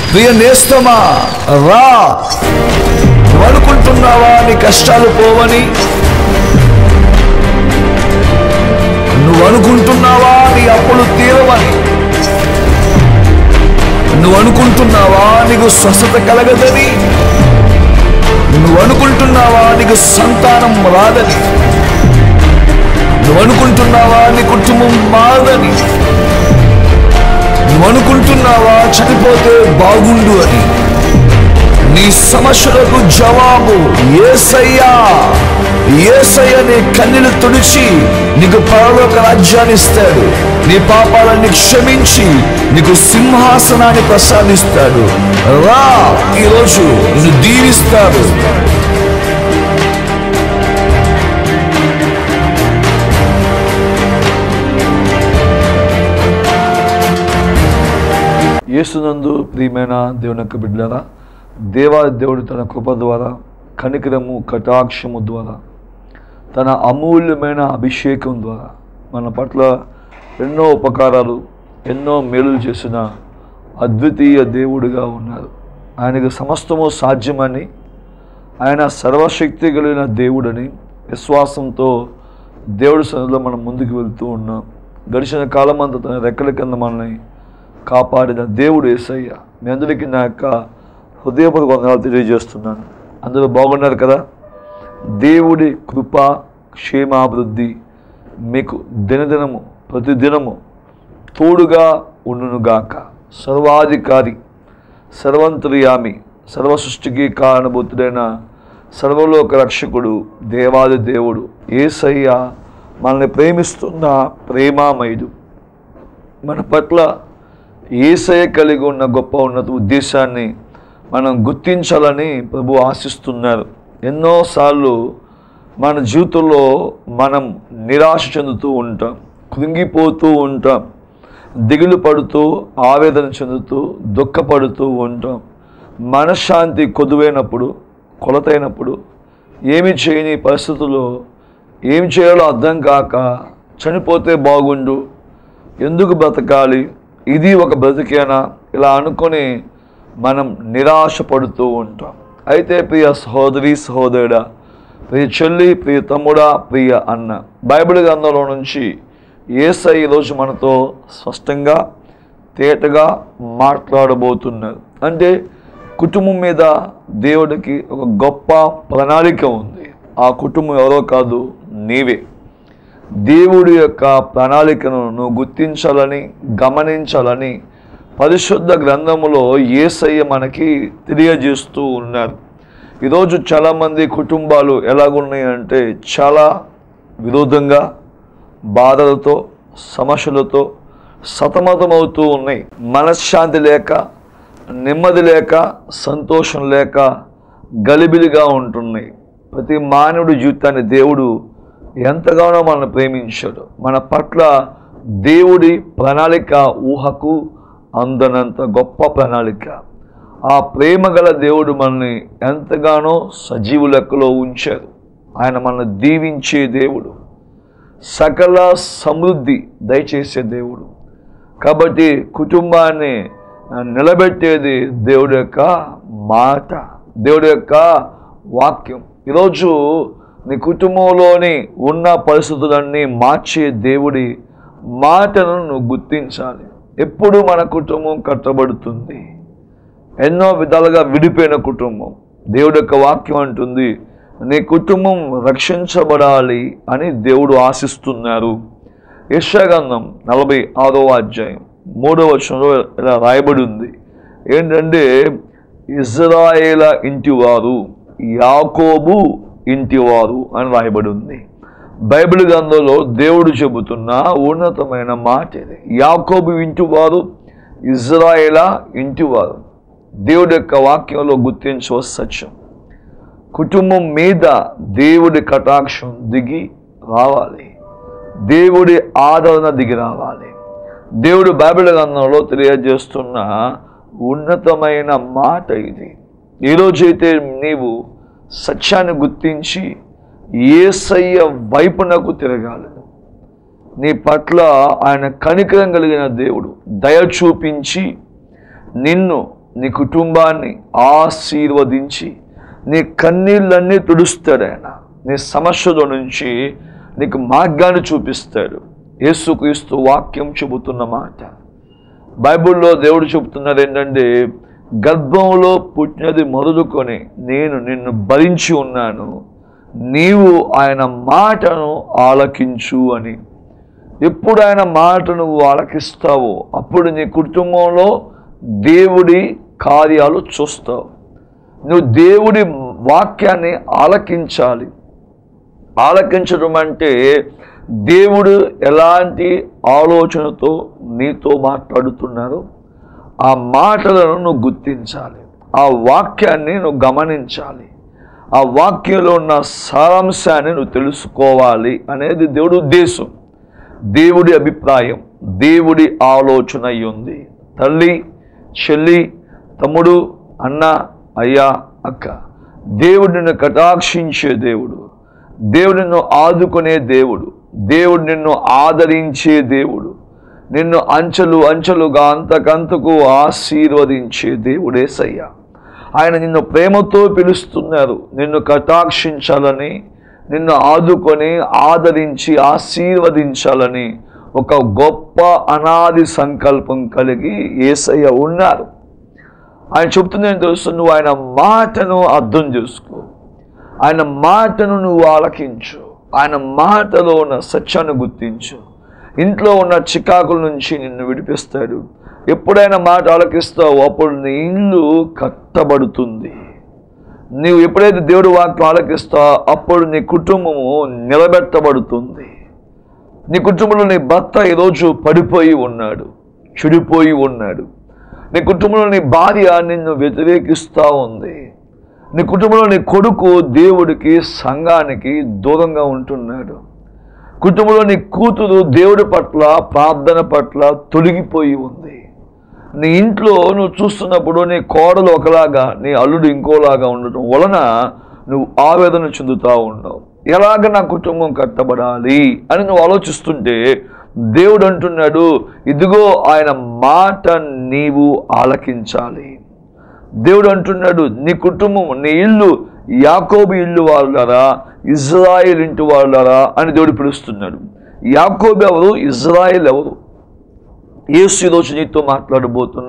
ప్రియ నేస్తమా, రా. నువ్వు అనుకుంటున్నావా నీ కష్టాలు పోవని? నువ్వు అనుకుంటున్నావా నీ అప్పులు తీరవని? నువ్వు అనుకుంటున్నావా నీకు స్వస్థత కలగదని? నువ్వు అనుకుంటున్నావా నీకు సంతానం రాదని? నువ్వు అనుకుంటున్నావా నీ కుటుంబం మారదని? నువ్వు అనుకుంటున్నావా చనిపోతే బాగుండు అని? నీ సమస్యలకు జవాబు యేసయ్యా. యేసయ్య నీ కన్నీళ్లు తుడిచి నీకు పరలోక రాజ్యాన్ని ఇస్తాడు. నీ పాపాలన్నీ క్షమించి నీకు సింహాసనాన్ని ప్రసాదిస్తాడు. రా, ఈరోజు నిన్ను దీవిస్తాడు. యేసునందు ప్రియమైన దేవుని యొక్క బిడ్డలారా, దేవాదేవుడు తన కృప ద్వారా, కనికరము, కటాక్షము ద్వారా, తన అమూల్యమైన అభిషేకం ద్వారా మన పట్ల ఎన్నో ఉపకారాలు, ఎన్నో మేలులు చేసిన అద్వితీయ దేవుడిగా ఉన్నారు. ఆయనకు సమస్తము సాధ్యమని, ఆయన సర్వశక్తి కలిగిన దేవుడని విశ్వాసంతో దేవుడి సన్నిధిలో మనం ముందుకు వెళ్తూ ఉన్నాం. గడిచిన కాలం అంతా తన రెక్కల కింద మనల్ని కాపాడిన దేవుడు యేసయ్య. మీ అందరికీ నా యొక్క హృదయపూర్వక వందనాలు తెలియజేస్తున్నాను. అందరూ బాగున్నారు కదా? దేవుడి కృప, క్షేమాభివృద్ధి మీకు దినదినము, ప్రతిదినము తోడుగా ఉండునుగాక. సర్వాధికారి, సర్వంతర్యామి, సర్వ సృష్టికి కారణభూతుడైన సర్వలోక రక్షకుడు, దేవాది దేవుడు యేసయ్య మనల్ని ప్రేమిస్తున్న ప్రేమామయుడు. మన పట్ల యేసయ్య కలిగి ఉన్న గొప్ప ఉన్నత ఉద్దేశాన్ని మనం గుర్తించాలని ప్రభు ఆశిస్తున్నారు. ఎన్నోసార్లు మన జీవితంలో మనం నిరాశ చెందుతూ ఉంటాం, కృంగిపోతూ ఉంటాం, దిగులు పడుతూ, ఆవేదన చెందుతూ, దుఃఖపడుతూ ఉంటాం. మనశ్శాంతి కొదువైనప్పుడు, కొలతైనప్పుడు, ఏమి చేయని పరిస్థితుల్లో ఏమి చేయాలో అర్థం కాక చనిపోతే బాగుండు, ఎందుకు బ్రతకాలి, ఇది ఒక బ్రతికేనా, ఇలా అనుకొని మనం నిరాశ పడుతూ ఉంటాం. అయితే ప్రియ సహోదరి, సహోదరుడా, ప్రియ చెల్లి, ప్రియ తమ్ముడా, ప్రియ అన్న, బైబిల్ గ్రంథంలో నుంచి యేసయ్య ఈరోజు మనతో స్పష్టంగా, తేటగా మాట్లాడబోతున్నారు. అంటే కుటుంబం మీద దేవుడికి ఒక గొప్ప ప్రణాళిక ఉంది. ఆ కుటుంబం ఎవరో కాదు, నీవే. దేవుడి యొక్క ప్రణాళికను నువ్వు గుర్తించాలని, గమనించాలని పరిశుద్ధ గ్రంథములో యేసయ్య మనకి తెలియజేస్తూ ఉన్నారు. ఈరోజు చాలామంది కుటుంబాలు ఎలాగున్నాయంటే చాలా విరోధంగా, బాధలతో, సమస్యలతో సతమతమవుతూ ఉన్నాయి. మనశ్శాంతి లేక, నెమ్మది లేక, సంతోషం లేక గలిబిలిగా ఉంటున్నాయి. ప్రతి మానవుడి జీవితాన్ని దేవుడు ఎంతగానో మనల్ని ప్రేమించాడు. మన పట్ల దేవుడి ప్రణాళిక ఊహకు అందనంత గొప్ప ప్రణాళిక. ఆ ప్రేమ గల దేవుడు మనల్ని ఎంతగానో సజీవ లెక్కలో ఉంచారు. ఆయన మనల్ని దీవించే దేవుడు, సకల సమృద్ధి దయచేసే దేవుడు. కాబట్టి కుటుంబాన్ని నిలబెట్టేది దేవుడి యొక్క మాట, దేవుడి యొక్క వాక్యం. ఈరోజు నీ కుటుంబంలోని ఉన్న పరిస్థితులన్నీ మార్చే దేవుడి మాటను నువ్వు గుర్తించాలి. ఎప్పుడు మన కుటుంబం కట్టబడుతుంది, ఎన్నో విధాలుగా విడిపోయిన కుటుంబం. దేవుడి యొక్క వాక్యం అంటుంది, నీ కుటుంబం రక్షించబడాలి అని దేవుడు ఆశిస్తున్నారు. యెషయా గ్రంథం 46వ అధ్యాయం 3వ వచనంలో ఇలా రాయబడి ఉంది. ఏంటంటే, ఇజ్రాయేల ఇంటివారు, యాకోబు ఇంటివారు అని రాయబడి ఉంది. బైబిల్ గ్రంథంలో దేవుడు చెబుతున్న ఉన్నతమైన మాట ఇది. యాకోబు ఇంటివారు, ఇజ్రాయేల ఇంటివారు. దేవుడి యొక్క వాక్యంలో గుర్తించవలసిన సత్యం. కుటుంబం మీద దేవుడి కటాక్షం దిగి రావాలి, దేవుడి ఆదరణ దిగి రావాలి. దేవుడు బైబిల్ గ్రంథంలో తెలియజేస్తున్న ఉన్నతమైన మాట ఇది. ఈరోజైతే నీవు సత్యాన్ని గుర్తించి యేసయ్య వైపునకు తిరగాలి. నీ పట్ల ఆయన కనికరం కలిగిన దేవుడు దయ చూపించి నిన్ను నీ కుటుంబాన్ని ఆశీర్వదించి నీ కన్నీళ్ళన్నీ తుడుస్తాడు. ఆయన నీ సమస్యల నుంచి నీకు మార్గాన్ని చూపిస్తాడు. యేసుక్రీస్తు వాక్యం చెబుతున్న మాట. బైబిల్లో దేవుడు చెబుతున్నారు ఏంటంటే, గర్భంలో పుట్టినది మొదలుకొని నేను నిన్ను భరించి ఉన్నాను, నీవు ఆయన మాటను ఆలకించు అని. ఎప్పుడు ఆయన మాట నువ్వు ఆలకిస్తావో అప్పుడు నీ కుటుంబంలో దేవుడి కార్యాలు చూస్తావు. నువ్వు దేవుడి వాక్యాన్ని ఆలకించాలి. ఆలకించడం అంటే దేవుడు ఎలాంటి ఆలోచనతో నీతో మాట్లాడుతున్నారో ఆ మాటలను నువ్వు గుర్తించాలి. ఆ వాక్యాన్ని నువ్వు గమనించాలి. ఆ వాక్యంలో ఉన్న సారాంశాన్ని నువ్వు తెలుసుకోవాలి అనేది దేవుడి ఉద్దేశం, దేవుడి అభిప్రాయం, దేవుడి ఆలోచన అయి ఉంది. తల్లి, చెల్లి, తమ్ముడు, అన్న, అయ్యా, అక్క, దేవుడు నిన్ను కటాక్షించే దేవుడు, దేవుడు నిన్ను ఆదుకునే దేవుడు, దేవుడు నిన్ను ఆదరించే దేవుడు, నిన్ను అంచెలు అంచెలుగా అంతకంతకు ఆశీర్వదించే దేవుడు యేసయ్య. ఆయన నిన్ను ప్రేమతో పిలుస్తున్నారు, నిన్ను కటాక్షించాలని, నిన్ను ఆదుకొని ఆదరించి ఆశీర్వదించాలని ఒక గొప్ప అనాది సంకల్పం కలిగి యేసయ్య ఉన్నారు. ఆయన చెప్తుందని తెలుసు. నువ్వు ఆయన మాటను అర్థం చేసుకో, ఆయన మాటను నువ్వు ఆలకించు, ఆయన మాటలో ఉన్న సత్యాన్ని గుర్తించు. ఇంట్లో ఉన్న చికాకుల నుంచి నిన్ను విడిపిస్తాడు. ఎప్పుడైనా మాట ఆలకిస్తావో అప్పుడు నీ ఇల్లు కట్టబడుతుంది. నీవు ఎప్పుడైతే దేవుడి వాక్యం ఆలకిస్తావో అప్పుడు నీ కుటుంబము నిలబెట్టబడుతుంది. నీ కుటుంబంలో నీ భర్త ఈరోజు పడిపోయి ఉన్నాడు, చెడిపోయి ఉన్నాడు. నీ కుటుంబంలో నీ భార్య నిన్ను వ్యతిరేకిస్తూ ఉంది. నీ కుటుంబంలో నీ కొడుకు దేవుడికి, సంఘానికి దూరంగా ఉంటున్నాడు. కుటుంబంలో నీ కూతురు దేవుడి పట్ల, ప్రార్థన పట్ల తొలగిపోయి ఉంది. నీ ఇంట్లో నువ్వు చూస్తున్నప్పుడు నీ కోడలు ఒకలాగా, నీ అల్లుడు ఇంకోలాగా ఉండటం వలన నువ్వు ఆవేదన చెందుతూ ఉన్నావు. ఎలాగ నా కుటుంబం కట్టబడాలి అని నువ్వు ఆలోచిస్తుంటే దేవుడు అంటున్నాడు, ఇదిగో ఆయన మాట నీవు ఆలకించాలి. దేవుడు అంటున్నాడు, నీ కుటుంబం, నీ ఇల్లు యాకోబు ఇల్లు వాళ్ళరా, ఇజ్రాయేల్ ఇంటి వాళ్ళరా అని దేవుడు పిలుస్తున్నాడు. యాకోబు ఎవరు, ఇజ్రాయేల్ ఎవరు? యేసు ఈరోజు నీతో మాట్లాడబోతున్న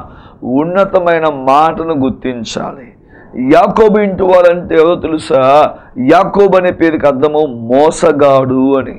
ఉన్నతమైన మాటను గుర్తించాలి. యాకోబు ఇంటి వాళ్ళంటే ఎవరో తెలుసా? యాకోబు అనే పేరుకి అర్థము మోసగాడు అని.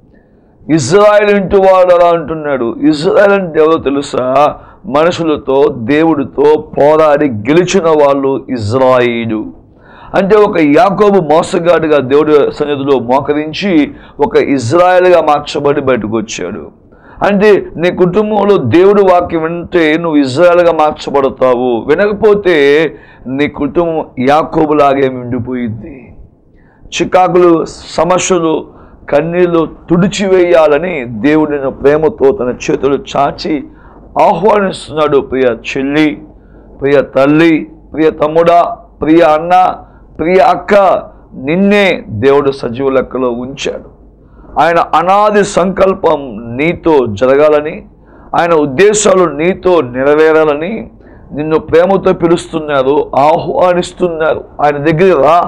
ఇజ్రాయేల్ ఇంటి వాడు అలా అంటున్నాడు. ఇజ్రాయేల్ అంటే ఎవరో తెలుసా? మనుషులతో, దేవుడితో పోరాడి గెలిచిన వాళ్ళు ఇజ్రాయేలు. అంటే ఒక యాకోబు మోసగాడిగా దేవుడి సన్నిధిలో మోకరించి ఒక ఇజ్రాయేల్గా మార్చబడి బయటకు వచ్చాడు. అంటే నీ కుటుంబంలో దేవుడి వాక్యం వింటే నువ్వు ఇజ్రాయేల్గా మార్చబడతావు. వినకపోతే నీ కుటుంబం యాకోబులాగే మిండిపోయింది. చికాకులు, సమస్యలు, కన్నీళ్లు తుడిచివేయాలని దేవుడు నిన్ను ప్రేమతో తన చేతులు చాచి ఆహ్వానిస్తున్నాడు. ప్రియ చెల్లి, ప్రియ తల్లి, ప్రియ తమ్ముడా, ప్రియ అన్న, ప్రియ అక్క, నిన్నే దేవుడు సజీవ లెక్కలో ఉంచాడు. ఆయన అనాది సంకల్పం నీతో జరగాలని, ఆయన ఉద్దేశాలు నీతో నెరవేరాలని నిన్ను ప్రేమతో పిలుస్తున్నారు, ఆహ్వానిస్తున్నారు. ఆయన దగ్గర రా,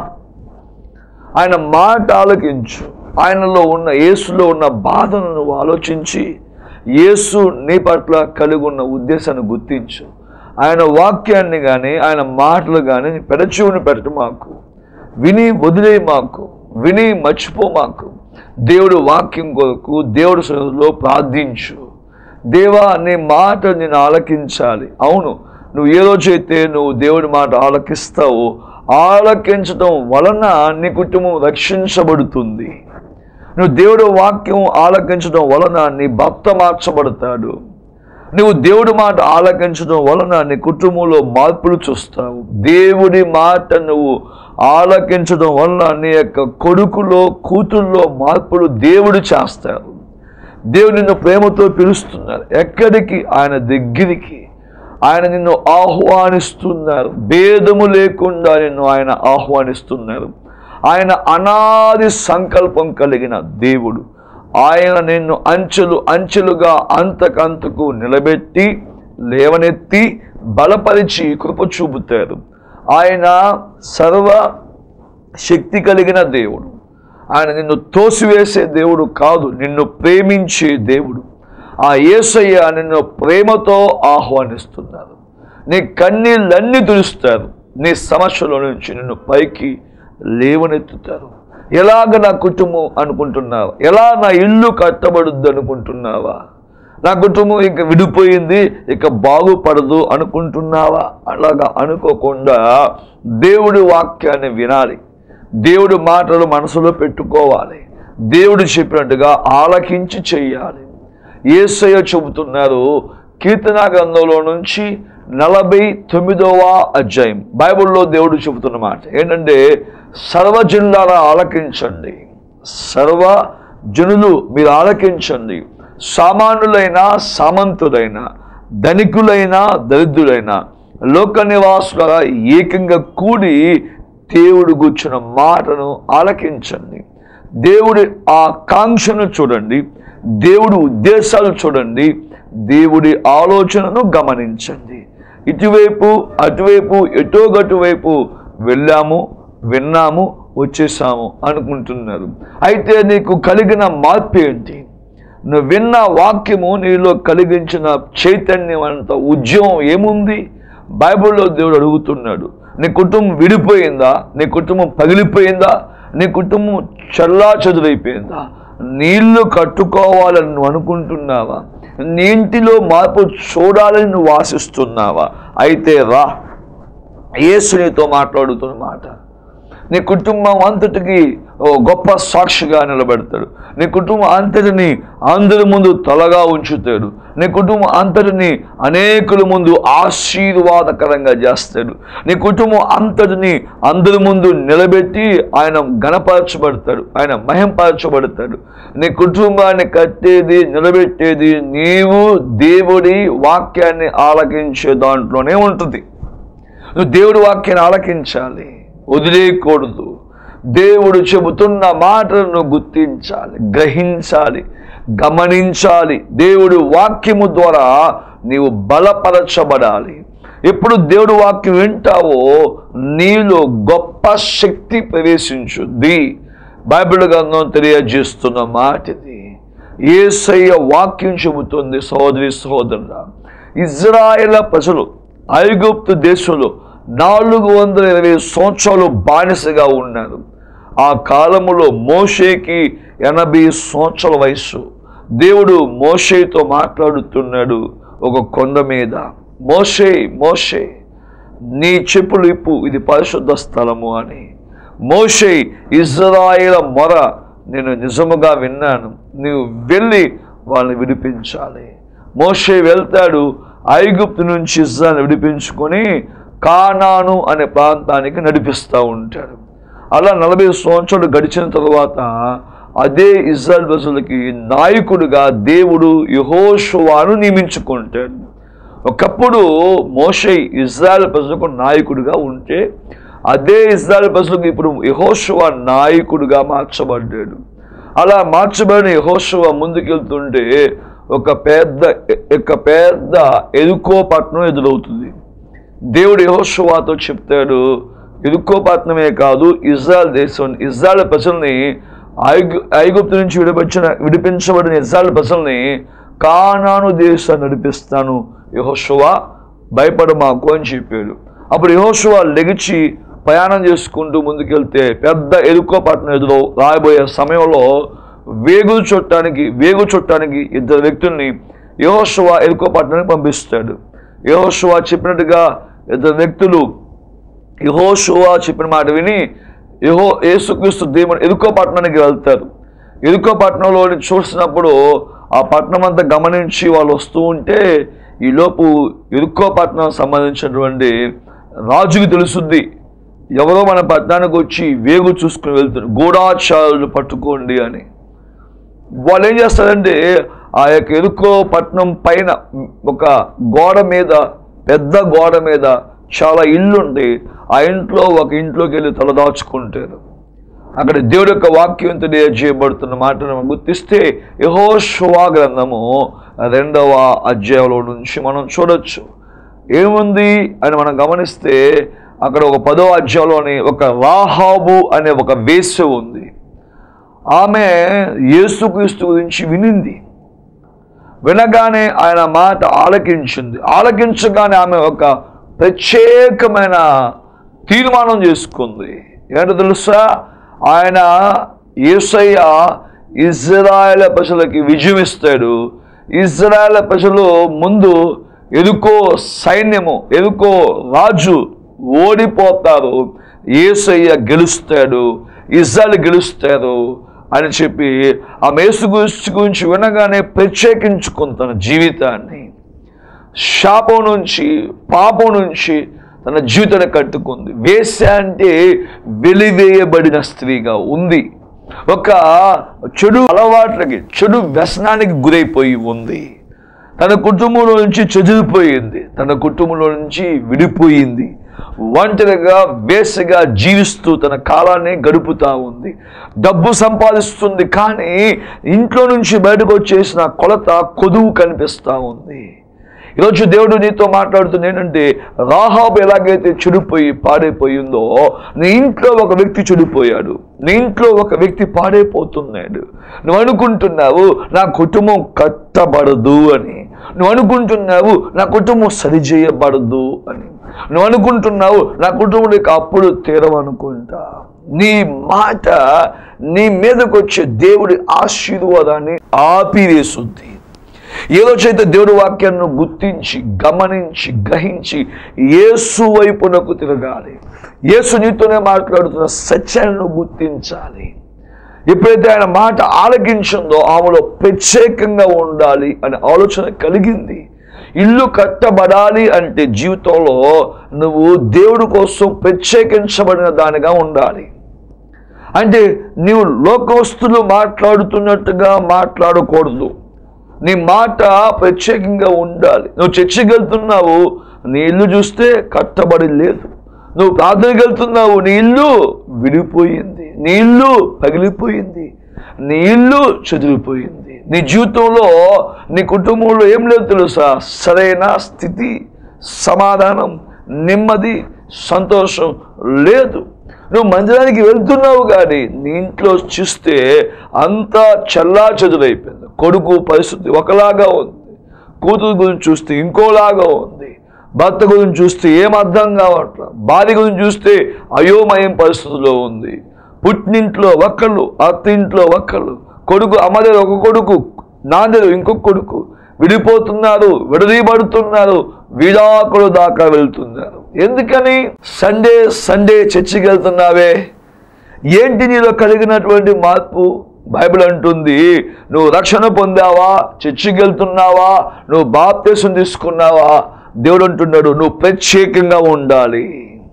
ఆయన మాట ఆలకించు. ఆయనలో ఉన్న, యేసులో ఉన్న బాధను నువ్వు ఆలోచించి యేసు నీ పట్ల కలిగి ఉన్న ఉద్దేశాన్ని గుర్తించు. ఆయన వాక్యాన్ని కానీ, ఆయన మాటలు కానీ పెడచెవిని పెట్టు మాకు, విని వదిలే మాకు, విని మర్చిపో మాకు. దేవుడు వాక్యం కొరకు దేవుడి సన్నిధిలో ప్రార్థించు. దేవా, నీ మాట నేను ఆలకించాలి. అవును, నువ్వు ఏ రోజైతే నువ్వు దేవుడి మాట ఆలకిస్తావో ఆలకించడం వలన నీ కుటుంబం రక్షించబడుతుంది. నువ్వు దేవుడి వాక్యం ఆలకించడం వలన నీ భర్త మార్చబడతాడు. నువ్వు దేవుడి మాట ఆలకించడం వలన నీ కుటుంబంలో మార్పులు చూస్తావు. దేవుడి మాట నువ్వు ఆలకించడం వలన నీ యొక్క కొడుకులో, కూతుల్లో మార్పులు దేవుడు చేస్తారు. దేవుడు నిన్ను ప్రేమతో పిలుస్తున్నారు. ఎక్కడికి? ఆయన దగ్గరికి. ఆయన నిన్ను ఆహ్వానిస్తున్నారు. భేదము లేకుండా నిన్ను ఆయన ఆహ్వానిస్తున్నారు. ఆయన అనాది సంకల్పం కలిగిన దేవుడు. ఆయన నిన్ను అంచెలు అంచెలుగా అంతకంతకు నిలబెట్టి, లేవనెత్తి, బలపరిచి కృప చూపుతారు. ఆయన సర్వ శక్తి కలిగిన దేవుడు. ఆయన నిన్ను తోసివేసే దేవుడు కాదు, నిన్ను ప్రేమించే దేవుడు. ఆ యేసయ్య నిన్ను ప్రేమతో ఆహ్వానిస్తున్నారు. నీ కన్నీళ్ళన్నీ తుడుస్తారు. నీ సమస్యల నుంచి నిన్ను పైకి లేవనెత్తుతారు. ఎలాగ నా కుటుంబం అనుకుంటున్నావా? ఎలా నా ఇల్లు కట్టబడుద్ది అనుకుంటున్నావా? నా కుటుంబం ఇక విడిపోయింది, ఇక బాగుపడదు అనుకుంటున్నావా? అలాగా అనుకోకుండా దేవుడి వాక్యాన్ని వినాలి. దేవుడి మాటలు మనసులో పెట్టుకోవాలి. దేవుడు చెప్పినట్టుగా ఆలకించి చెయ్యాలి. యేసయ్య చెబుతున్నారు కీర్తన గ్రంథంలో నుంచి 49వ అధ్యాయం బైబిల్లో దేవుడు చెబుతున్న మాట ఏంటంటే, సర్వజనులారా ఆలకించండి, సర్వజనులు మీరు ఆలకించండి. సామాన్యులైన సామంతులైన, ధనికులైన దరిద్రులైన, లోక నివాసుల ఏకంగా కూడి దేవుడు కూర్చున్న మాటను ఆలకించండి. దేవుడి ఆకాంక్షను చూడండి, దేవుడి ఉద్దేశాలు చూడండి, దేవుడి ఆలోచనను గమనించండి. ఇటువైపు అటువైపు ఎటో గటువైపు వెళ్ళాము, విన్నాము, వచ్చేసాము అనుకుంటున్నారు. అయితే నీకు కలిగిన మార్పు ఏంటి? నువ్వు విన్న వాక్యము నీలో కలిగించిన చైతన్యం అంత ఉద్యమం ఏముంది? బైబిల్లో దేవుడు అడుగుతున్నాడు, నీ కుటుంబం విడిపోయిందా? నీ కుటుంబం పగిలిపోయిందా? నీ కుటుంబం చల్లా చెదురైపోయిందా? నీళ్లు కట్టుకోవాలని నువ్వు అనుకుంటున్నావా? నీ ఇంటిలో మార్పు చూడాలని నువ్వు ఆశిస్తున్నావా? అయితే రా, యేసు నీతో మాట్లాడుతున్న మాట. నీ కుటుంబం అంతటికి గొప్ప సాక్షిగా నిలబెడతాడు. నీ కుటుంబం అంతటిని అందరి ముందు తలగా ఉంచుతాడు. నీ కుటుంబం అంతటిని అనేకుల ముందు ఆశీర్వాదకరంగా చేస్తాడు. నీ కుటుంబం అంతటిని అందరి ముందు నిలబెట్టి ఆయన ఘనపరచబడతాడు, ఆయన మహింపరచబడతాడు. నీ కుటుంబాన్ని కట్టేది, నిలబెట్టేది నీవు దేవుడి వాక్యాన్ని ఆలకించే దాంట్లోనే ఉంటుంది. నువ్వు దేవుడి వాక్యాన్ని ఆలకించాలి, వదిలేయకూడదు. దేవుడు చెబుతున్న మాటలను గుర్తించాలి, గ్రహించాలి, గమనించాలి. దేవుడి వాక్యము ద్వారా నీవు బలపరచబడాలి. ఎప్పుడు దేవుడి వాక్యం వింటావో నీలో గొప్ప శక్తి ప్రవేశించుద్ది. బైబిల్ గ్రంథం తెలియజేస్తున్న మాట ఇది. యేసయ్య వాక్యం చెబుతుంది. సహోదరి సహోదరుడా, ఇజ్రాయేల్ ప్రజలు ఐగుప్తు దేశంలో 420 సంవత్సరాలు బానిసగా ఉన్నారు. ఆ కాలములో మోషేకి 80 సంవత్సరాల వయసు. దేవుడు మోషేతో మాట్లాడుతున్నాడు ఒక కొండ మీద. మోషే మోషే, నీ చెప్పులు ఇప్పు, ఇది పరిశుద్ధ స్థలము అని. మోషే, ఇజ్రాయేల్ మొర నేను నిజముగా విన్నాను, నీవు వెళ్ళి వాళ్ళని విడిపించాలి. మోషే వెళ్తాడు, ఐగుప్తు నుంచి ఇజ్రాయేల్ని విడిపించుకొని కానాను అనే ప్రాంతానికి నడిపిస్తూ ఉంటాడు. అలా 40 సంవత్సరాలు గడిచిన తరువాత అదే ఇజ్రాయేల్ ప్రజలకి నాయకుడిగా దేవుడు యెహోషువను నియమించుకుంటాడు. ఒకప్పుడు మోషే ఇజ్రాయేల్ ప్రజలకు నాయకుడిగా ఉంటే అదే ఇజ్రాయేల్ ప్రజలకు ఇప్పుడు యెహోషువ నాయకుడిగా మార్చబడ్డాడు. అలా మార్చబడిన యెహోషువ ముందుకెళ్తుంటే ఒక పెద్ద ఎరుకో పట్టణం ఎదురవుతుంది. దేవుడు యెహోషువతో చెప్తాడు, ఎరుకో పట్టణమే కాదు, ఇజ్రాయెల్ దేశం, ఇజ్రాయెల్ ప్రజల్ని ఐగుప్తు నుంచి విడిపించబడిన ఇజ్రాయెల్ ప్రజల్ని కానాను దేశాన్ని నడిపిస్తాను, యెహోషువ భయపడమాకు అని చెప్పాడు. అప్పుడు యెహోషువ లెగిచి ప్రయాణం చేసుకుంటూ ముందుకెళ్తే పెద్ద ఎరుకో పట్టణం ఎదురు రాబోయే సమయంలో వేగు చుట్టానికి 2 వ్యక్తుల్ని యెహోషువ ఎరుకో పట్టణానికి పంపిస్తాడు. యెహోషువ చెప్పినట్టుగా 2 వ్యక్తులు యెహోషువ చెప్పిన మాట విని యేసుక్రీస్తు దేవుడు ఎరుకో పట్టణానికి వెళ్తారు. ఎరుకో పట్టణంలో చూసినప్పుడు ఆ పట్టణం అంతా గమనించి వాళ్ళు వస్తూ ఉంటే ఈలోపు ఎరుకో పట్టణం సంబంధించినటువంటి రాజుకి తెలుసుద్ది, ఎవరో మన పట్టణానికి వచ్చి వేగు చూసుకుని వెళ్తారు, గూఢాచారులు పట్టుకోండి అని. వాళ్ళు ఏం చేస్తారంటే ఆ యొక్క ఎరుకో పట్టణం పైన ఒక గోడ మీద, పెద్ద గోడ మీద చాలా ఇల్లుండి ఆ ఇంట్లో ఒక ఇంట్లోకి వెళ్ళి తలదాచుకుంటారు. అక్కడ దేవుడి యొక్క వాక్యం తెలియజేయబడుతున్న మాటను గుర్తిస్తే యెహోషువ గ్రంథము 2వ అధ్యాయంలో నుంచి మనం చూడొచ్చు. ఏముంది అని మనం గమనిస్తే అక్కడ ఒక 10వ అధ్యాయంలోని ఒక రాహాబు అనే ఒక వేశ్య ఉంది. ఆమె యేసుక్రీస్తు గురించి వినింది. వినగానే ఆయన మాట ఆలకించింది. ఆలకించగానే ఆమె ఒక ప్రత్యేకమైన తీర్మానం చేసుకుంది. ఏంటో తెలుసా? ఆయన యేసయ్య ఇజ్రాయేల్ ప్రజలకి విజయం ఇస్తాడు. ఇజ్రాయేల్ ప్రజలు ముందు ఎరుకో సైన్యము, ఎరుకో రాజు ఓడిపోతారు, యేసయ్య గెలుస్తాడు, ఇజ్రాయేల్ గెలుస్తారు అని చెప్పి ఆ యేసు గురించి వినగానే ప్రత్యేకించుకుని తన జీవితాన్ని శాపం నుంచి, పాపం నుంచి తన జీవితాన్ని కట్టుకుంది. వేశ్య అంటే వెలివేయబడిన స్త్రీగా ఉంది. ఒక చెడు అలవాట్లకి, చెడు వ్యసనానికి గురైపోయి ఉంది. తన కుటుంబంలో నుంచి చెదిరిపోయింది, తన కుటుంబంలో నుంచి విడిపోయింది. ఒంటరిగా వేసగా జీవిస్తూ తన కాలాన్ని గడుపుతూ ఉంది. డబ్బు సంపాదిస్తుంది, కానీ ఇంట్లో నుంచి బయటకు వచ్చేసిన కొలత, కొదువు కనిపిస్తూ ఉంది. ఈరోజు దేవుడు నీతో మాట్లాడుతుంది ఏంటంటే, రాహాబు ఎలాగైతే చెడిపోయి పాడైపోయిందో, నీ ఇంట్లో ఒక వ్యక్తి చెడిపోయాడు, నీ ఇంట్లో ఒక వ్యక్తి పాడైపోతున్నాడు. నువ్వు అనుకుంటున్నావు నా కుటుంబం కట్టబడదు అని, నువ్వు అనుకుంటున్నావు నా కుటుంబం సరిచేయబడదు అని, నువ్వు అనుకుంటున్నావు నా కుటుంబం అప్పుడు తీరవనుకుంటా. నీ మాట నీ మీదకి వచ్చే దేవుడి ఆశీర్వాదాన్ని ఆపివేస్తుంది. ఏ రోజైతే దేవుడి వాక్యాన్ని గుర్తించి, గమనించి, గ్రహించి యేసు వైపునకు తిరగాలి, యేసు నీతోనే మాట్లాడుతున్న సత్యాన్ని గుర్తించాలి. ఎప్పుడైతే ఆయన మాట ఆలకించిందో ఆమెలో ప్రత్యేకంగా ఉండాలి అనే ఆలోచన కలిగింది. ఇల్లు కట్టబడాలి అంటే జీవితంలో నువ్వు దేవుడి కోసం ప్రత్యేకించబడిన దానిగా ఉండాలి. అంటే నీవు లోకస్తులు మాట్లాడుతున్నట్టుగా మాట్లాడకూడదు. నీ మాట ప్రత్యేకంగా ఉండాలి. నువ్వు చర్చికి వెళ్తున్నావు, నీ ఇల్లు చూస్తే కట్టబడి లేదు. నువ్వు ప్రార్థనకి వెళ్తున్నావు, నీ ఇల్లు విడిపోయింది, నీ ఇల్లు పగిలిపోయింది, నీ ఇల్లు చెదిరిపోయింది. నీ జీవితంలో, నీ కుటుంబంలో ఏం లేదు తెలుసా? సరైన స్థితి, సమాధానం, నెమ్మది, సంతోషం లేదు. నువ్వు మందిరానికి వెళ్తున్నావు, కానీ నీ ఇంట్లో చూస్తే అంతా చల్లా చెదురైపోయింది. కొడుకు పరిస్థితి ఒకలాగా ఉంది, కూతురు గురించి చూస్తే ఇంకోలాగా ఉంది, భర్త గురించి చూస్తే ఏం అర్థం కావట్లా, భార్య గురించి చూస్తే అయోమయం పరిస్థితిలో ఉంది. పుట్టినింట్లో ఒక్కళ్ళు, అత్తింట్లో ఒక్కళ్ళు, కొడుకు అమ్మ దగ్గర ఒక కొడుకు, నా దగ్గర ఇంకొక కొడుకు, విడిపోతున్నారు, విడదీయబడుతున్నారు, విడాకులు దాకా వెళ్తున్నారు. ఎందుకని? సండే సండే చర్చికి వెళ్తున్నావే, ఏంటి నీలో కలిగినటువంటి మార్పు? బైబిల్ అంటుంది, నువ్వు రక్షణ పొందావా, చర్చికి వెళ్తున్నావా, నువ్వు బాప్తిసం తీసుకున్నావా? దేవుడు అంటున్నాడు నువ్వు ప్రత్యేకంగా ఉండాలి.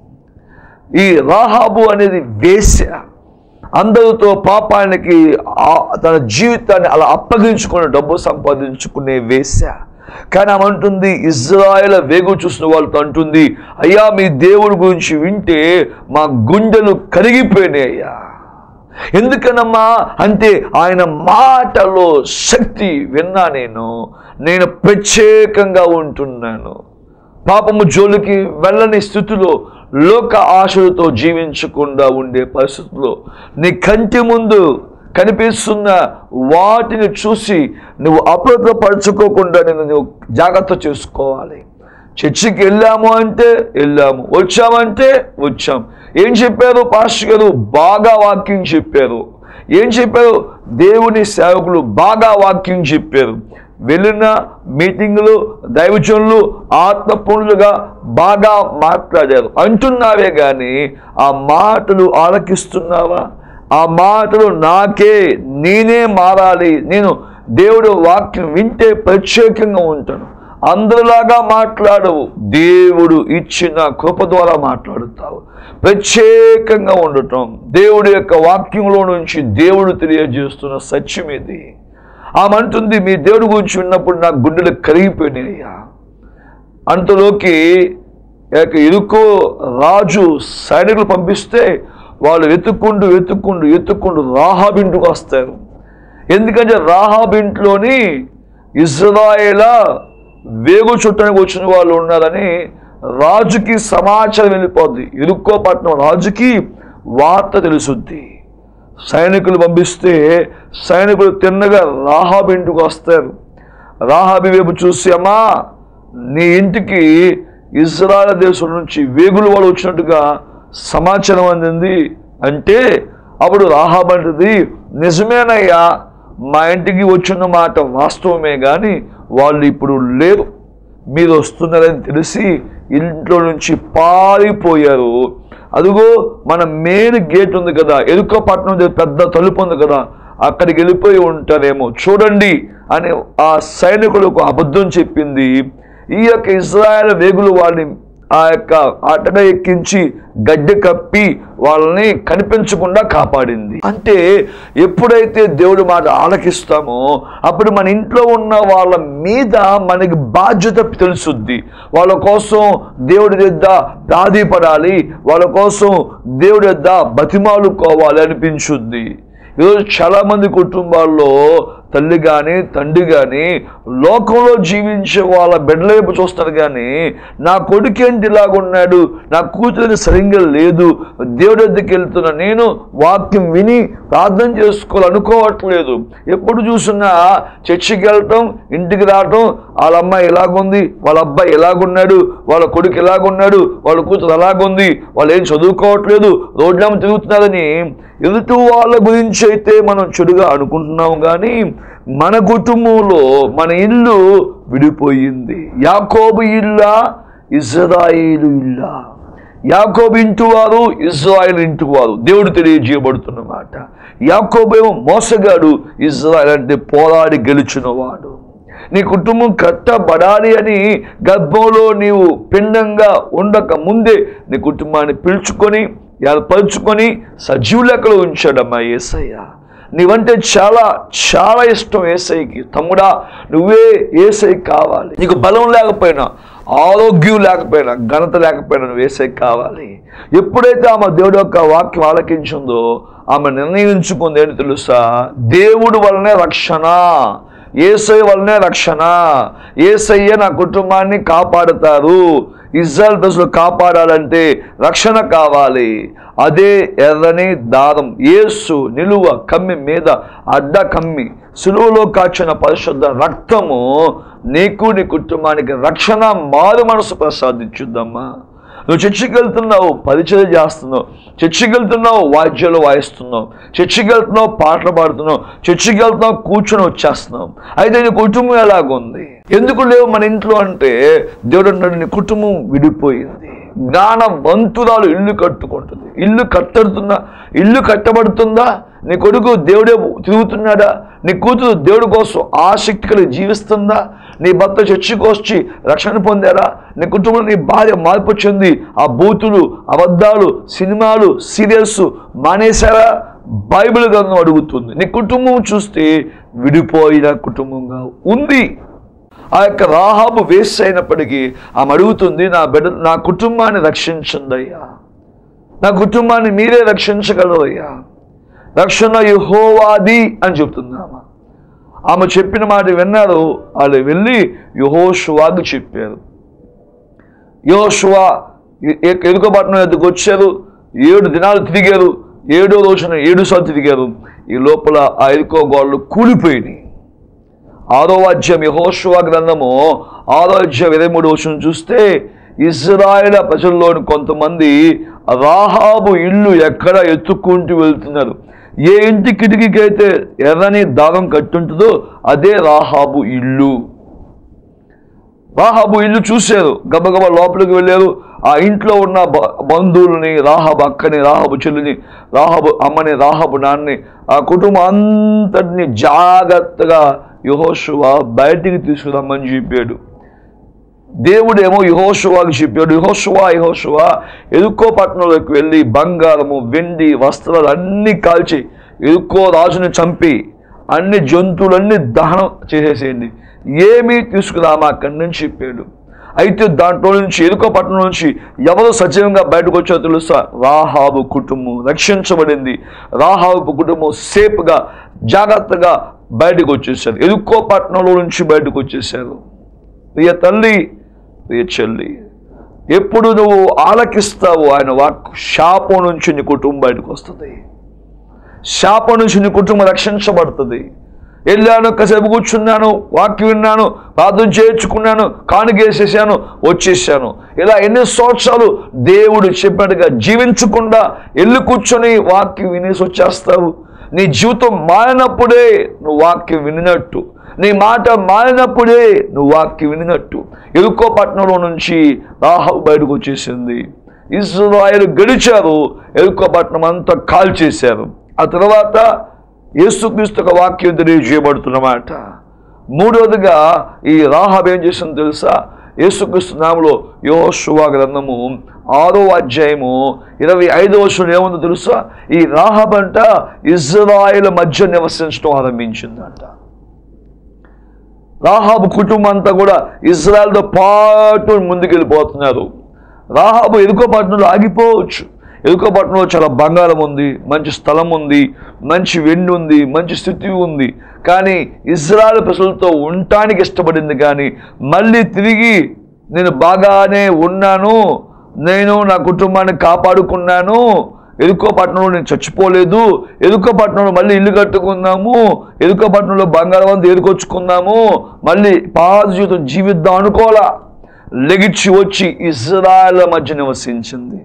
ఈ రాహాబు అనేది వేశ్య, అందరితో పాపానికి తన జీవితాన్ని అలా అప్పగించుకుని డబ్బు సంపాదించుకునే వేశ్య. కానీ ఆమె అంటుంది, ఇజ్రాయేల్ వేగు చూసిన వాళ్ళతో అంటుంది, అయ్యా మీ దేవుడి గురించి వింటే మా గుండెలు కరిగిపోయినాయి అయ్యా. ఎందుకనమ్మా అంటే ఆయన మాటలో శక్తి విన్నా, నేను ప్రత్యేకంగా ఉంటున్నాను. పాపము జోలికి వెళ్ళని స్థితిలో, లోక ఆశలతో జీవించకుండా ఉండే పరిస్థితుల్లో, నీ కంటి ముందు కనిపిస్తున్న వాటిని చూసి నువ్వు అప్రమత్తపరచుకోకుండా నువ్వు జాగ్రత్త చేసుకోవాలి. చర్చికి వెళ్ళాము అంటే వెళ్ళాము, వచ్చామంటే వచ్చాం. ఏం చెప్పారు పాస్టర్ గారు? బాగా వాక్యం చెప్పారు. ఏం చెప్పారు? దేవుని సేవకులు బాగా వాక్యం చెప్పారు. వెళ్ళిన మీటింగులు దైవజనులు ఆత్మపూర్ణులుగా బాగా మాట్లాడారు అంటున్నావే కానీ ఆ మాటలు ఆలకిస్తున్నావా? ఆ మాటలు నేనే మారాలి, నేను దేవుడు వాక్యం వింటే ప్రత్యేకంగా ఉంటాను, అందరిలాగా మాట్లాడవు, దేవుడు ఇచ్చిన కృప ద్వారా మాట్లాడుతావు. ప్రత్యేకంగా ఉండటం దేవుడి యొక్క వాక్యంలో నుంచి దేవుడు తెలియజేస్తున్న సత్యం ఇది. ఆమె అంటుంది, మీ దేవుడి గురించి విన్నప్పుడు నా గుండెలు కరిగిపోయినాయ్యా. అంతలోకి ఇరుకో రాజు సైనికులు పంపిస్తే వాళ్ళు వెతుక్కుంటూ రాహాబు ఇంటికి వస్తారు. ఎందుకంటే రాహాబు ఇంట్లోని ఇజ్రాయేల్ వేగు చుట్టానికి వచ్చిన వాళ్ళు ఉన్నారని రాజుకి సమాచారం వెళ్ళిపోద్ది. ఇరుక్కో పట్టణం రాజుకి వార్త తెలుసుద్ది. సైనికులు పంపిస్తే సైనికులు తిన్నగా రాహాబు ఇంటికి వస్తారు. రాహాబు వైపు చూసి, అమ్మా నీ ఇంటికి ఇజ్రాయెల్ దేశం నుంచి వేగులు వాళ్ళు వచ్చినట్టుగా సమాచారం అందింది అంటే, అప్పుడు రాహాబు అంటుంది, నిజమేనయ్యా, మా ఇంటికి వచ్చిన మాట వాస్తవమే, కానీ వాళ్ళు ఇప్పుడు లేరు, మీరు వస్తున్నారని తెలిసి ఇంట్లో నుంచి పారిపోయారు. అదిగో మన మెయిన్ గేట్ ఉంది కదా, ఎరుకో పట్టణం పెద్ద తలుపు ఉంది కదా, అక్కడికి వెళ్ళిపోయి ఉంటారేమో చూడండి అని ఆ సైనికులకు అబద్ధం చెప్పింది. ఈ యొక్క ఇజ్రాయెల్ వేగులు వాళ్ళని ఆ యొక్క ఆటగా ఎక్కించి గడ్డి కప్పి వాళ్ళని కనిపించకుండా కాపాడింది. అంటే ఎప్పుడైతే దేవుడి మాట ఆలకిస్తామో అప్పుడు మన ఇంట్లో ఉన్న వాళ్ళ మీద మనకి బాధ్యత తెలుసుద్ది. వాళ్ళ కోసం దేవుడి యొద్ద ప్రాధేయపడాలి, వాళ్ళ కోసం దేవుడి యొద్ద బతిమాలుకోవాలి అనిపించుద్ది. ఈరోజు చాలామంది కుటుంబాల్లో తల్లి కానీ తండ్రి కానీ లోకంలో జీవించే వాళ్ళ బిడ్డల వైపు చూస్తారు, కానీ నా కొడుకు ఏంటి ఇలాగున్నాడు, నా కూతురికి సరిగ్గా లేదు, దేవుడి దగ్గరికి వెళ్తున్నా, నేను వాక్యం విని ప్రార్థన చేసుకోవాలనుకోవట్లేదు. ఎప్పుడు చూసినా చర్చికి వెళ్ళటం, ఇంటికి రావటం, వాళ్ళ అమ్మాయి ఎలాగుంది, వాళ్ళ అబ్బాయి ఎలాగున్నాడు, వాళ్ళ కొడుకు ఎలాగున్నాడు, వాళ్ళ కూతురు ఎలాగుంది, వాళ్ళు ఏం చదువుకోవట్లేదు, రోడ్లమ్మ తిరుగుతున్నారని ఎదుటి వాళ్ళ గురించి అయితే మనం చెడుగా అనుకుంటున్నాం, కానీ మన కుటుంబంలో మన ఇల్లు విడిపోయింది. యాకోబు ఇల్లా, ఇజ్రాయేలు ఇల్లా? యాకోబు ఇంటివారు, ఇజ్రాయేలు ఇంటివారు. దేవుడు తెలియజేయబడుతున్న మాట. యాకోబు ఏమో మోసగాడు, ఇజ్రాయేలు అంటే పోరాడి గెలిచినవాడు. నీ కుటుంబం కట్టబడాలి అని గర్భంలో నీవు పిండంగా ఉండక ముందే నీ కుటుంబాన్ని పిలుచుకొని ఏర్పరచుకొని సజీవ లెక్కలో ఉంచాడమ్మా యేసయ్య. నీవంటే చాలా చాలా ఇష్టం యేసయ్యకి. తమ్ముడా, నువ్వే యేసయ్యకి కావాలి. నీకు బలం లేకపోయినా, ఆరోగ్యం లేకపోయినా, ఘనత లేకపోయినా నువ్వు యేసయ్యకి కావాలి. ఎప్పుడైతే ఆమె దేవుడి యొక్క వాక్యం ఆలకించిందో ఆమె నిర్ణయించుకుంది ఏంటి తెలుసా? దేవుడు వల్లనే రక్షణ, యేసయ్య వల్లనే రక్షణ. యేసయ్య నా కుటుంబాన్ని కాపాడుతారు. ఇజ్రాయెల్ ప్రజలు కాపాడాలంటే రక్షణ కావాలి. అదే ఎర్రని దారం యేసు నిలువ కమ్మి మీద అడ్డ కమ్మి సులువులో కాచిన పరిశుద్ధ రక్తము నీకు నీ కుటుంబానికి రక్షణ, మారు మనసు ప్రసాదించుద్దమ్మా. నువ్వు చర్చికి వెళ్తున్నావు, పరిచయం చేస్తున్నావు, చర్చికి వెళ్తున్నావు, వాద్యాలు వాయిస్తున్నావు, చర్చికి వెళ్తున్నావు, పాటలు పాడుతున్నావు, చర్చికి వెళ్తున్నావు, కూర్చొని వచ్చేస్తున్నావు. అయితే నీ కుటుంబం ఎలాగుంది? ఎందుకు లేవు మన ఇంట్లో అంటే దేవుడు అన్నాడు, నీ కుటుంబం విడిపోయింది. జ్ఞానవంతురాలు ఇల్లు కట్టుకుంటుంది. ఇల్లు కట్టబడుతుందా? నీ కొడుకు దేవుడే తిరుగుతున్నాడా? నీ కూతురు దేవుడి కోసం ఆసక్తి కలిగి జీవిస్తుందా? నీ భర్త చర్చికి వచ్చి రక్షణ పొందారా? నీ కుటుంబంలో నీ భార్య మార్పు చెంది ఆ బూతులు, అబద్ధాలు, సినిమాలు, సీరియల్స్ మానేశారా? బైబిల్ గ్రంథం అడుగుతుంది. నీ కుటుంబం చూస్తే విడిపోయిన కుటుంబంగా ఉంది. ఆ యొక్క రాహాబు వేస్ట్ అయినప్పటికీ ఆమె అడుగుతుంది, నా కుటుంబాన్ని రక్షించండి అయ్యా, నా కుటుంబాన్ని మీరే రక్షించగలరయ్యా, రక్షణ యెహోవాది అని చెప్తుంది ఆమె చెప్పిన మాట విన్నారు. వాళ్ళు వెళ్ళి యెహోషువకు చెప్పారు. యెహోషువ ఎరుకో పట్టణం ఎద్దుకు వచ్చారు. 7 దినాలు తిరిగారు. 7వ రోజున 7 సార్లు తిరిగారు. ఈ లోపల ఆ ఎరుకో గోడలు కూలిపోయినాయి. 6వ అధ్యాయం యెహోషువ గ్రంథము 6వ అధ్యాయం 23వ వచనం చూస్తే, ఇశ్రాయేలు ప్రజల్లోని కొంతమంది రాహాబు ఇల్లు ఎక్కడ ఎత్తుక్కుంటూ వెళ్తున్నారు. ఏ ఇంటి కిటికీకి అయితే ఎర్రని దారం కట్టుంటుందో అదే రాహాబు ఇల్లు. రాహాబు ఇల్లు చూశారు. గబగబా లోపలికి వెళ్ళారు. ఆ ఇంట్లో ఉన్న బంధువులని, రాహాబు అక్కని, రాహాబు చెల్లిని, రాహాబు అమ్మని, రాహాబు నాన్నని, ఆ కుటుంబం అంతటిని జాగ్రత్తగా యెహోషువ బయటికి తీసుకురమ్మని చెప్పాడు. దేవుడేమో యెహోషువకు చెప్పాడు, యెహోషువ ఎరుకో పట్టణంలోకి వెళ్ళి బంగారము, వెండి, వస్త్రాలు అన్నీ కాల్చి ఎరుకో రాజుని చంపి అన్ని జంతువులన్నీ దహనం చేసేసేయండి, ఏమీ తీసుకురామా అక్కడి నుంచి చెప్పాడు. అయితే దాంట్లో నుంచి ఎరుకో పట్టణం నుంచి ఎవరు సజీవంగా బయటకు వచ్చారో తెలుసా? రాహాబు కుటుంబం రక్షించబడింది. రాహాబు కుటుంబం సేఫ్గా జాగ్రత్తగా బయటకు వచ్చేసారు. ఎరుకో పట్టణంలో నుంచి బయటకు వచ్చేసారు. ప్రియ తల్లి, ప్రియ చెల్లి, ఎప్పుడు నువ్వు ఆలకిస్తావు ఆయన వాక్కు, శాపం నుంచి నీ కుటుంబం బయటకు వస్తుంది. శాపం నుంచి నీ కుటుంబం రక్షించబడుతుంది. వెళ్ళాను, కాసేపు కూర్చున్నాను, వాక్యం విన్నాను, ప్రార్థన చేర్చుకున్నాను, కానుకేసేసాను, వచ్చేసాను. ఇలా ఎన్ని సంవత్సరాలు దేవుడు చెప్పినట్టుగా జీవించకుండా వెళ్ళి కూర్చొని వాక్యం వినేసి వచ్చేస్తావు. నీ జీవితం మారినప్పుడే నువ్వు వాక్యం వినినట్టు, నీ మాట మారినప్పుడే నువ్వు వాక్యం వినినట్టు. ఎరుకో పట్టణంలో నుంచి రాహాబు బయటకు వచ్చేసింది. ఇశ్రాయేలు గడిచారు, ఎరుకో పట్టణం అంతా కాల్చేశారు. ఆ తర్వాత యేసుక్రీస్తు ఒక వాక్యం తెలియజేయబడుతున్నమాట. మూడవదిగా ఈ రాహాబు ఏం చేసిందో తెలుసా? యేసుక్రీస్తు నామములో యెహోషువ గ్రంథము 6వ అధ్యాయము 25వ వచనం ఏముందో తెలుసా? ఈ రాహాబు అంట ఇశ్రాయేలు మధ్య నివసించడం ఆరంభించిందంట. రాహాబు కుటుంబం అంతా కూడా ఇశ్రాయేలుతో పాటు ముందుకెళ్ళిపోతున్నారు. రాహాబు ఎరుకో పట్టణంలో ఆగిపోవచ్చు. ఎరుకో పట్టణంలో చాలా బంగారం ఉంది, మంచి స్థలం ఉంది, మంచి వెండి ఉంది, మంచి స్థితి ఉంది. కానీ ఇశ్రాయేలు ప్రజలతో ఉండటానికి ఇష్టపడింది. కానీ మళ్ళీ తిరిగి నేను బాగానే ఉన్నాను, నేను నా కుటుంబాన్ని కాపాడుకున్నాను, ఎరుకో పట్టణంలో నేను చచ్చిపోలేదు, ఎరుకో పట్టణంలో మళ్ళీ ఇల్లు కట్టుకుందాము, ఎరుకో పట్టణంలో బంగారం అంతా ఏరుకొచ్చుకుందాము, మళ్ళీ పాత జీవితం జీవిద్దాం అనుకోలా. లెగిచ్చి వచ్చి ఇశ్రాయేలు మధ్య నివసించింది.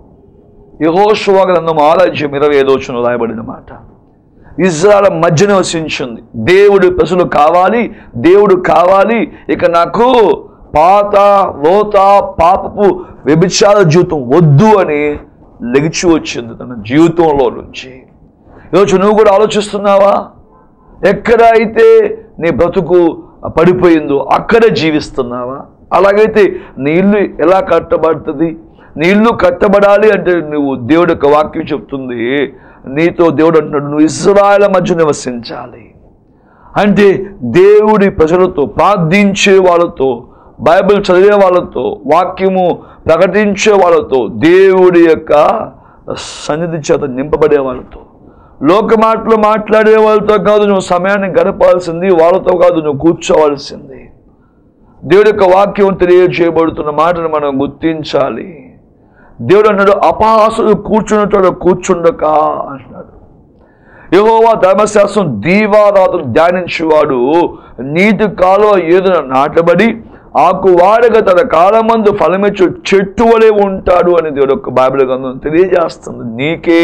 యెహోషువ గ్రంథం 6:25 వచనం రాయబడిన మాట. ఇశ్రాయేలు మధ్య నివసించింది. దేవుడి ప్రజలు కావాలి, దేవుడు కావాలి, ఇక నాకు పాత లోత పాపపు వ్యభిచార జీవితం వద్దు అని లెగిచి వచ్చింది తన జీవితంలో నుంచి. ఈరోజు నువ్వు కూడా ఆలోచిస్తున్నావా? ఎక్కడ అయితే నీ బ్రతుకు పడిపోయిందో అక్కడే జీవిస్తున్నావా? అలాగైతే నీ ఇల్లు ఎలా కట్టబడుతుంది? నీ ఇల్లు కట్టబడాలి అంటే నువ్వు దేవుడి యొక్క వాక్యం చెప్తుంది, నీతో దేవుడు అంటున్నాడు నువ్వు ఇశ్రాయేలు మధ్య నివసించాలి. అంటే దేవుడి ప్రజలతో, ప్రార్థించే వాళ్ళతో, బైబిల్ చదివే వాళ్ళతో, వాక్యము ప్రకటించే వాళ్ళతో, దేవుడి యొక్క సన్నిధి చేత నింపబడే వాళ్ళతో, లోక మాటలు మాట్లాడే వాళ్ళతో కాదు నువ్వు సమయాన్ని గడపాల్సింది, వాళ్ళతో కాదు నువ్వు కూర్చోవలసింది. దేవుడి యొక్క వాక్యం తెలియజేయబడుతున్న మాటను మనం గుర్తించాలి. దేవుడు అన్నాడు అపహాసుడు కూర్చున్నట్టు కూర్చుండక అంటున్నాడు. యెహోవా ధర్మశాస్త్రం దీవారాత్రులు ధ్యానించేవాడు నీటి కాలువ ఏదున నాటబడి ఆకు వాడగా తన కాలమందు ఫలమిచ్చు చెట్టు వలె ఉంటాడు అని దేవుడు యొక్క బైబిల్ గ్రంథం తెలియజేస్తుంది. నీకే,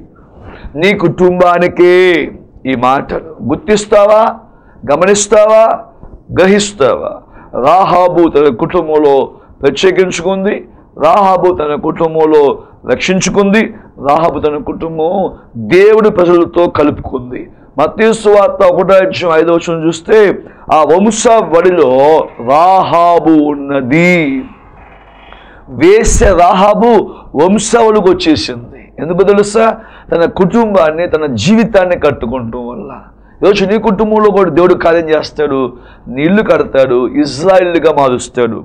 నీ కుటుంబానికే ఈ మాటలు గుర్తిస్తావా? గమనిస్తావా? గ్రహిస్తావా? రాహాబు తన కుటుంబంలో ప్రత్యేకించుకుంది, రాహాబు తన కుటుంబంలో రక్షించుకుంది, రాహాబు తన కుటుంబం దేవుడి ప్రజలతో కలుపుకుంది. మత్తయి సువార్త 1:5 వచనం చూస్తే ఆ వంశవడిలో రాహాబు ఉన్నది. వేశ్య రాహాబు వంశవళికి వచ్చేసింది. ఎందుకు తెలుసా? తన కుటుంబాన్ని, తన జీవితాన్ని కట్టుకుంటూ వల్ల. ఈరోజు నీ కుటుంబంలో కూడా దేవుడు కార్యం చేస్తాడు, నీ ఇల్లు కడతాడు, ఇశ్రాయేలుగా మారుస్తాడు.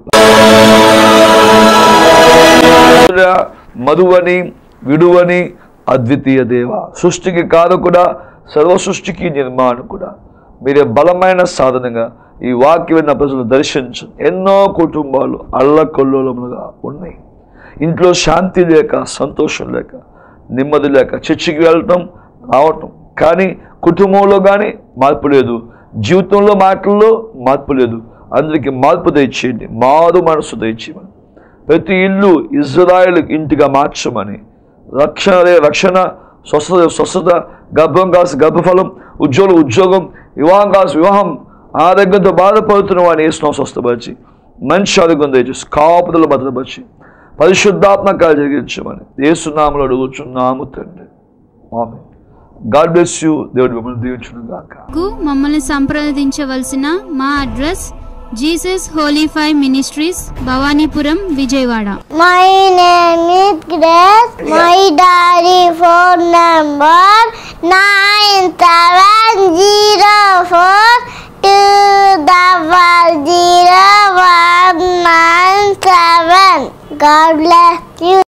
మరువని విడువని అద్వితీయ దేవ, సృష్టికి కారకుడా, సర్వ సృష్టికి నిర్మాణకుడా, మీరే బలమైన సాధనంగా ఈ వాక్యం ప్రజలు దర్శించు. ఎన్నో కుటుంబాలు అల్లకల్లోలములుగా ఉన్నాయి. ఇంట్లో శాంతి లేక, సంతోషం లేక, నెమ్మది లేక, చర్చికి వెళ్ళటం రావటం, కానీ కుటుంబంలో కానీ మార్పు లేదు, జీవితంలో మాటల్లో మార్పు లేదు. అందరికీ మార్పు తెచ్చేయండి, మారు మనసు తెచ్చేయమని, ప్రతి ఇల్లు ఇశ్రాయేలు ఇంటిగా మార్చమని, రక్షణ, స్వస్థత, గర్భం కాసి గర్భఫలం, ఉద్యోగం, వివాహం కాసి వివాహం, ఆరోగ్యంతో బాధపడుతున్న వాడిని యేసునామములో స్వస్థపరిచి మంచి ఆరోగ్యం దయచేసి కాపుదల భద్రపరిచి పరిశుద్ధాత్మ కార్యం జరిగించమని యేసునామములో అడుగుచున్నాము తండ్రి. ఆమేన్. God bless you. దేవుడు మిమ్మల్ని దీవించును గాక. మమ్మల్ని సంప్రదించవలసిన మా address Jesus holy five ministries, Bhavanipuram, Vijayawada. My name is Grace. My daddy phone number 9704200197. God bless you.